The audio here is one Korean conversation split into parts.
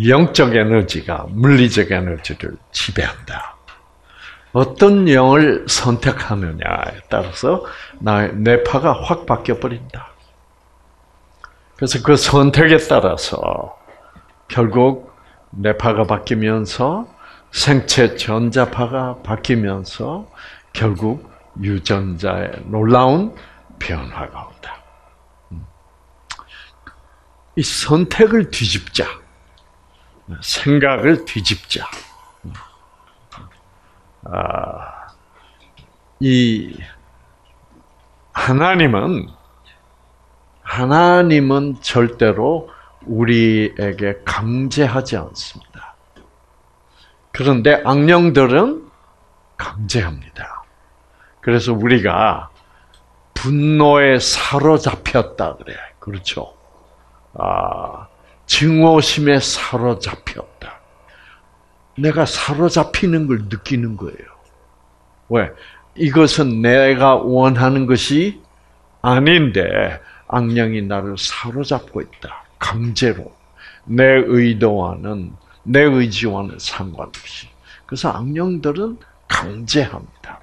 영적 에너지가 물리적 에너지를 지배한다. 어떤 영을 선택하느냐에 따라서 나의 뇌파가 확 바뀌어버린다. 그래서 그 선택에 따라서 결국 뇌파가 바뀌면서 생체 전자파가 바뀌면서 결국 유전자의 놀라운 변화가 온다. 이 선택을 뒤집자. 생각을 뒤집자. 이 하나님은 절대로 우리에게 강제하지 않습니다. 그런데 악령들은 강제합니다. 그래서 우리가 분노에 사로잡혔다 그래. 그렇죠? 증오심에 사로잡혔다. 내가 사로잡히는 걸 느끼는 거예요. 왜? 이것은 내가 원하는 것이 아닌데 악령이 나를 사로잡고 있다. 강제로. 내 의도와는, 내 의지와는 상관없이. 그래서 악령들은 강제합니다.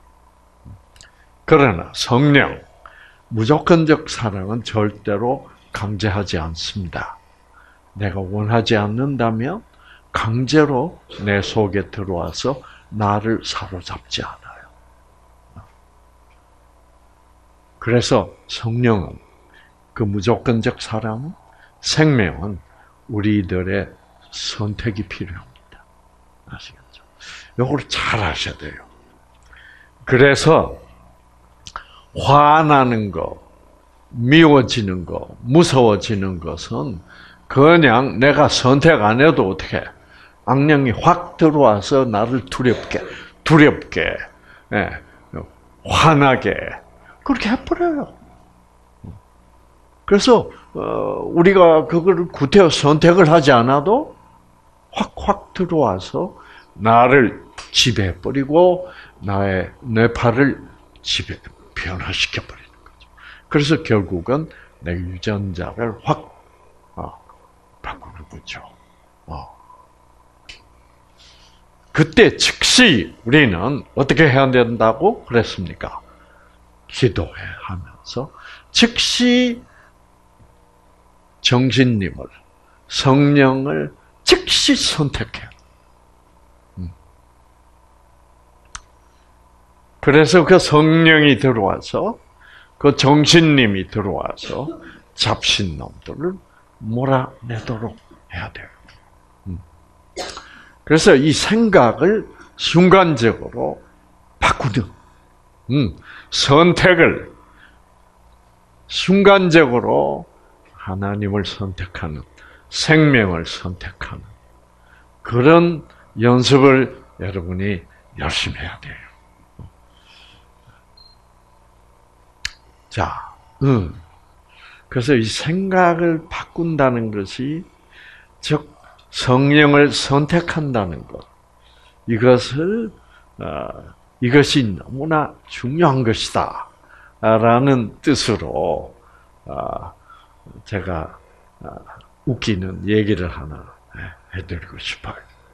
그러나 성령, 무조건적 사랑은 절대로 강제하지 않습니다. 내가 원하지 않는다면 강제로 내 속에 들어와서 나를 사로잡지 않아요. 그래서 성령은, 그 무조건적 사랑은, 생명은 우리들의 선택이 필요합니다. 아시겠죠? 이걸 잘 아셔야 돼요. 그래서 화나는 거, 미워지는 거, 무서워지는 것은 그냥 내가 선택 안 해도 어떻게 악령이 확 들어와서 나를 두렵게, 화나게 그렇게 해버려요. 그래서 우리가 그걸 구태여 선택을 하지 않아도 확 들어와서 나를 지배해버리고 나의 뇌파를 변화시켜버리는 거죠. 그래서 결국은 내 유전자를 확 바꾸는 거죠. 그때 즉시 우리는 어떻게 해야 된다고 그랬습니까? 기도해 하면서 즉시 정신님을, 성령을 즉시 선택해. 그래서 그 성령이 들어와서, 그 정신님이 들어와서 잡신놈들을 몰아내도록 해야 돼요. 그래서 이 생각을 순간적으로 바꾸는, 선택을 순간적으로 하나님을 선택하는, 생명을 선택하는 그런 연습을 여러분이 열심히 해야 돼요. 자, 그래서 이 생각을 바꾼다는 것이, 즉 성령을 선택한다는 것, 이것이 너무나 중요한 것이다라는 뜻으로 제가 웃기는 얘기를 하나 해드리고 싶어요.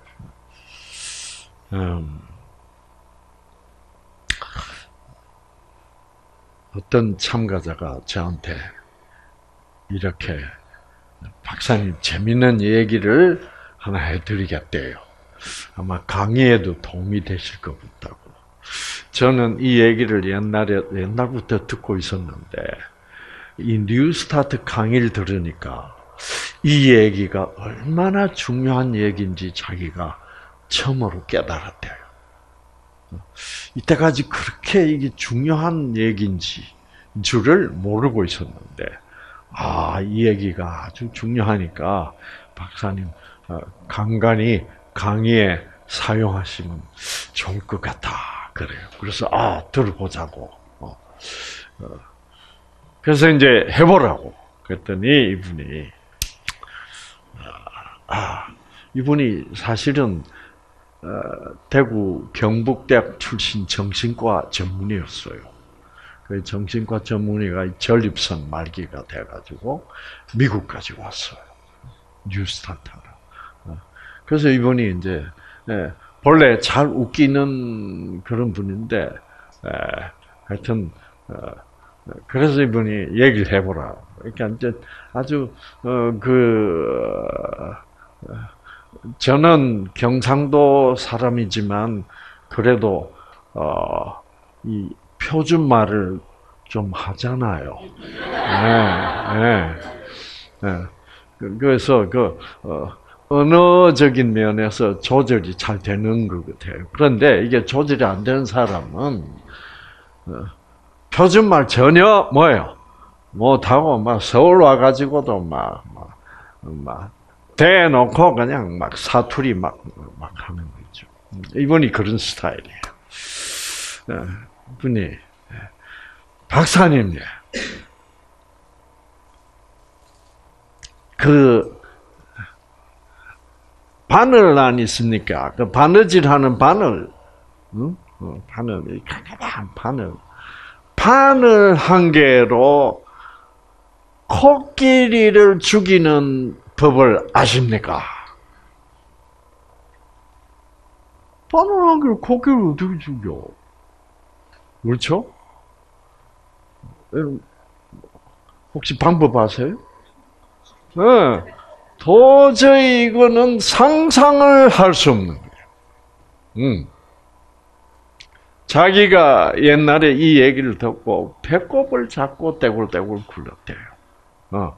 어떤 참가자가 저한테 이렇게, 박사님 재미있는 얘기를 하나 해드리겠대요. 아마 강의에도 도움이 되실 것 같다고. 저는 이 얘기를 옛날부터 듣고 있었는데, 이 뉴스타트 강의를 들으니까 이 얘기가 얼마나 중요한 얘기인지 자기가 처음으로 깨달았대요. 이때까지 그렇게 이게 중요한 얘기인지 줄을 모르고 있었는데, 이 얘기가 아주 중요하니까 박사님 간간히 강의에 사용하시면 좋을 것 같다 그래요. 그래서 들어보자고. 그래서 이제 해보라고 그랬더니 이분이 사실은 대구 경북대학 출신 정신과 전문의였어요. 그 정신과 전문의가 전립선 말기가 돼가지고 미국까지 왔어요. 뉴스타트로. 그래서 이분이 이제 본래 잘 웃기는 그런 분인데 하여튼 그래서 이분이 얘기를 해보라. 그러니까 이제 아주 저는 경상도 사람이지만 그래도 이 표준말을 좀 하잖아요. 네, 네. 그래서 언어적인 면에서 조절이 잘 되는 것 같아요. 그런데 이게 조절이 안 되는 사람은 표준말 전혀 뭐예요? 못하고 막 서울 와가지고도 막 대놓고 그냥 막 사투리 막 하는 거죠. 이분이 그런 스타일이에요. 이분이 박사님, 그 바늘란 있습니까? 그 바느질하는 바늘, 응? 바늘, 바늘 한 개로 코끼리를 죽이는 법을 아십니까? 바늘 한 개로 코끼리를 어떻게 죽여? 그렇죠? 혹시 방법 아세요? 네. 도저히 이거는 상상을 할 수 없는 거예요. 자기가 옛날에 이 얘기를 듣고 배꼽을 잡고 떼굴떼굴 굴렀대요.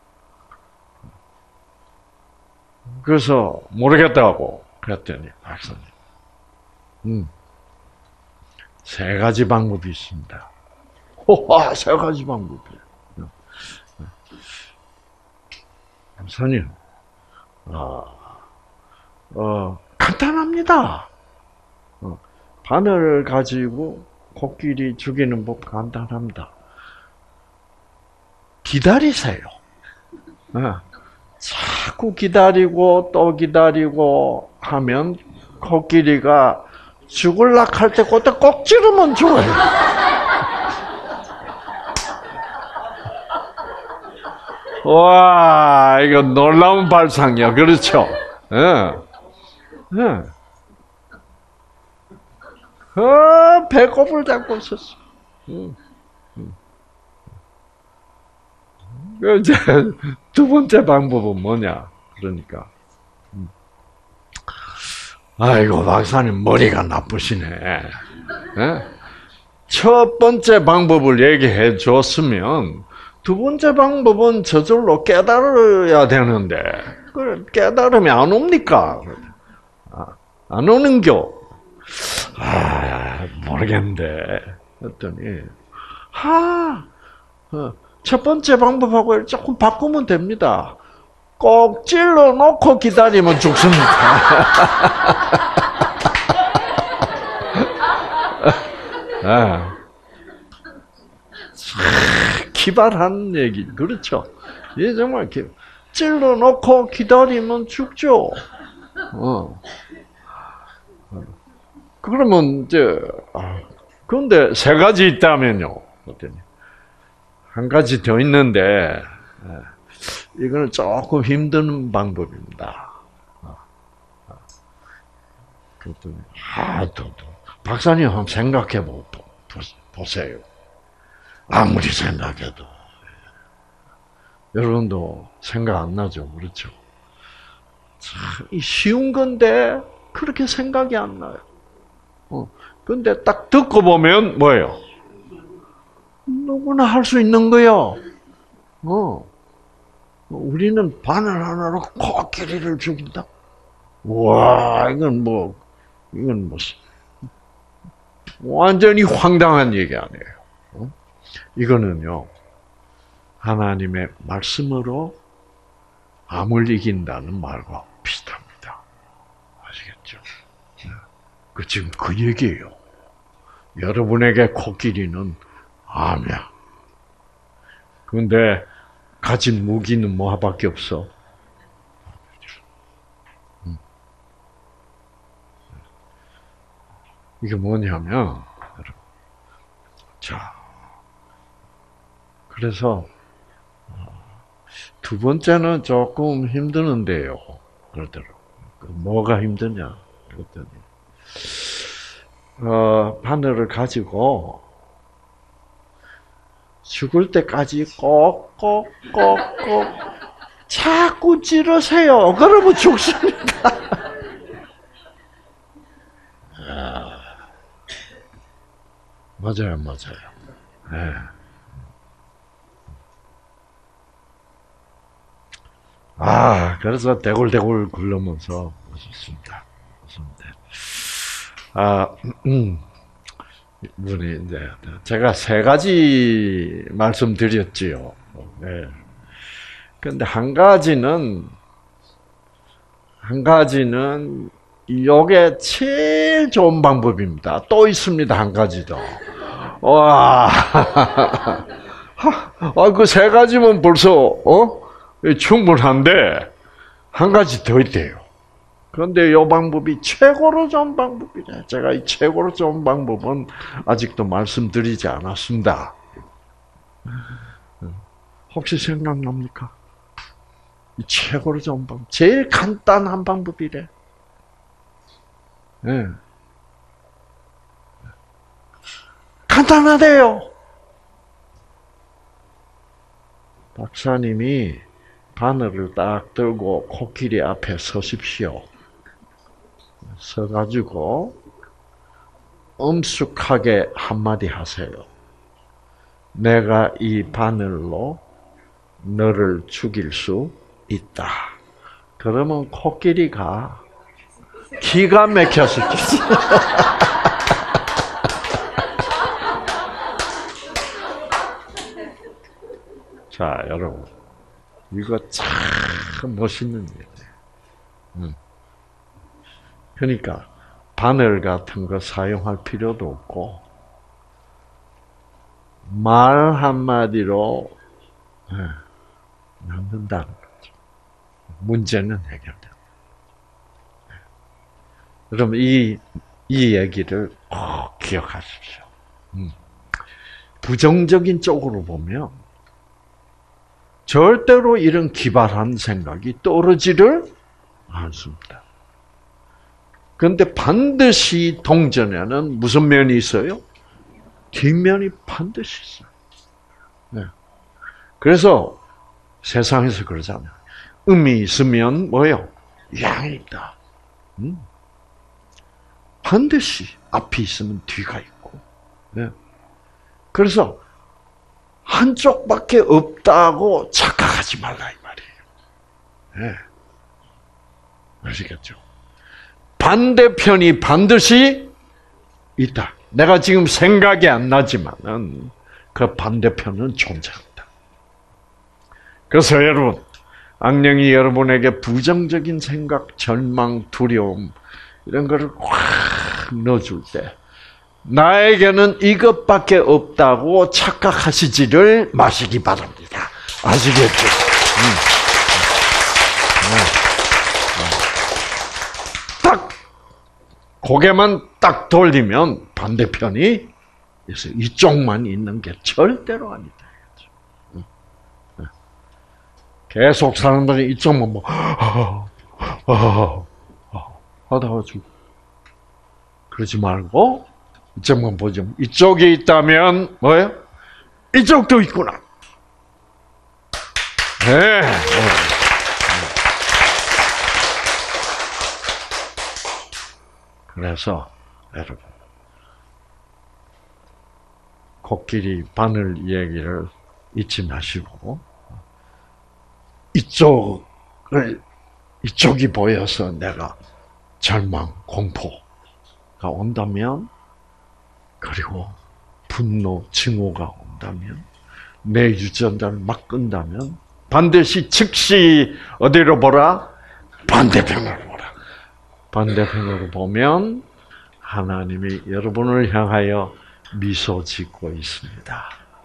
그래서 모르겠다고 그랬더니 박사님, 세 가지 방법이 있습니다. 와, 세 가지 방법이에요. 박사님, 간단합니다. 바늘을 가지고 코끼리 죽이는 법 간단합니다. 기다리세요. 자꾸 기다리고 또 기다리고 하면 코끼리가 죽을락 할 때 그때 꼭 찌르면 죽어요. 와, 이거 놀라운 발상이야. 그렇죠? 배꼽을 잡고 있었어. 이제 두 번째 방법은 뭐냐? 그러니까, 아이고 박사님 머리가 나쁘시네. 첫 번째 방법을 얘기해 줬으면 두 번째 방법은 저절로 깨달아야 되는데 깨달으면 안 옵니까? 안 오는겨? 모르겠는데. 했더니 첫 번째 방법하고 조금 바꾸면 됩니다. 꼭 찔러 놓고 기다리면 죽습니다. 기발한 얘기, 그렇죠? 예, 정말 찔러 놓고 기다리면 죽죠. 그러면 그런데 세 가지 있다면요. 한 가지 더 있는데 이거는 조금 힘든 방법입니다. 그랬더니 박사님 한번 생각해 보세요. 아무리 생각해도 여러분도 생각 안 나죠, 그렇죠? 참 쉬운 건데 그렇게 생각이 안 나요. 근데 딱 듣고 보면 뭐예요? 누구나 할 수 있는 거요. 우리는 바늘 하나로 코끼리를 죽인다. 와, 이건 완전히 황당한 얘기 아니에요. 이거는요, 하나님의 말씀으로 암을 이긴다는 말과 비슷합니다. 아시겠죠? 지금 그 얘기예요. 여러분에게 코끼리는 암이야. 그런데 가진 무기는 뭐밖에 없어? 이게 뭐냐면, 자, 그래서 두 번째는 조금 힘드는데요. 그러더라고요. 뭐가 힘드냐? 그랬더니 바늘을 가지고 죽을 때까지 꼭꼭꼭꼭 자꾸 찌르세요. 그러면 죽습니다. 맞아요. 네. 그래서 대굴대굴 굴러면서 웃었습니다. 분이 이제 제가 3가지 말씀드렸지요. 네. 근데 한 가지는 이게 제일 좋은 방법입니다. 또 있습니다. 한 가지 더. 와, 그 3가지면 벌써 충분한데 한 가지 더 있대요. 그런데 이 방법이 최고로 좋은 방법이래. 제가 이 최고로 좋은 방법은 아직도 말씀드리지 않았습니다. 혹시 생각납니까? 이 최고로 좋은 방법, 제일 간단한 방법이래. 네. 간단하대요. 박사님이 바늘을 딱 들고 코끼리 앞에 서십시오. 서가지고 엄숙하게 한마디 하세요. 내가 이 바늘로 너를 죽일 수 있다. 그러면 코끼리가 기가 막혔을 거지. 자, 여러분. 이거 참 멋있는 일이에요. 그러니까 바늘 같은 거 사용할 필요도 없고 말 한마디로 만든다는 거죠. 문제는 해결된다. 여러분 이 얘기를 꼭 기억하십시오. 부정적인 쪽으로 보면 절대로 이런 기발한 생각이 떠오르지를 않습니다. 그런데 반드시 동전에는 무슨 면이 있어요? 뒷면이 반드시 있어요. 네. 그래서 세상에서 그러잖아요. 음이 있으면 뭐예요? 양이 있다. 반드시 앞이 있으면 뒤가 있고. 네. 그래서 한쪽밖에 없다고 착각하지 말라 이 말이에요. 네. 아시겠죠? 반대편이 반드시 있다. 내가 지금 생각이 안 나지만은 그 반대편은 존재한다. 그래서 여러분, 악령이 여러분에게 부정적인 생각, 절망, 두려움 이런 거를 확 넣어줄 때 나에게는 이것밖에 없다고 착각하시지를 마시기 바랍니다. 아시겠죠? 딱 고개만 딱 돌리면 반대편이 있어요. 이쪽만 있는 게 절대로 아니다. 계속 사람들이 이쪽만 하다가 죽어. 그러지 말고 이쪽만 보죠. 이쪽에 있다면 뭐예요? 이쪽도 있구나. 네. 그래서 여러분 코끼리 바늘 얘기를 잊지 마시고 이쪽이 보여서 내가 절망, 공포가 온다면 그리고 분노, 증오가 온다면 내 유전자를 막 끈다면 반드시 즉시 어디로 보라? 반대편으로 보라. 반대편으로 보면 하나님이 여러분을 향하여 미소 짓고 있습니다.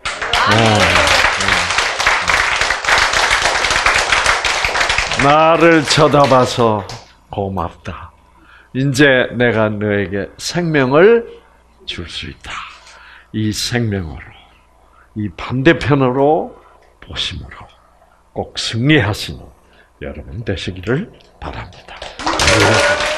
나를 쳐다봐서 고맙다. 이제 내가 너에게 생명을 줄 수 있다. 이 생명으로, 이 반대편으로 보심으로 꼭 승리하시는 여러분 되시기를 바랍니다. 이렇게.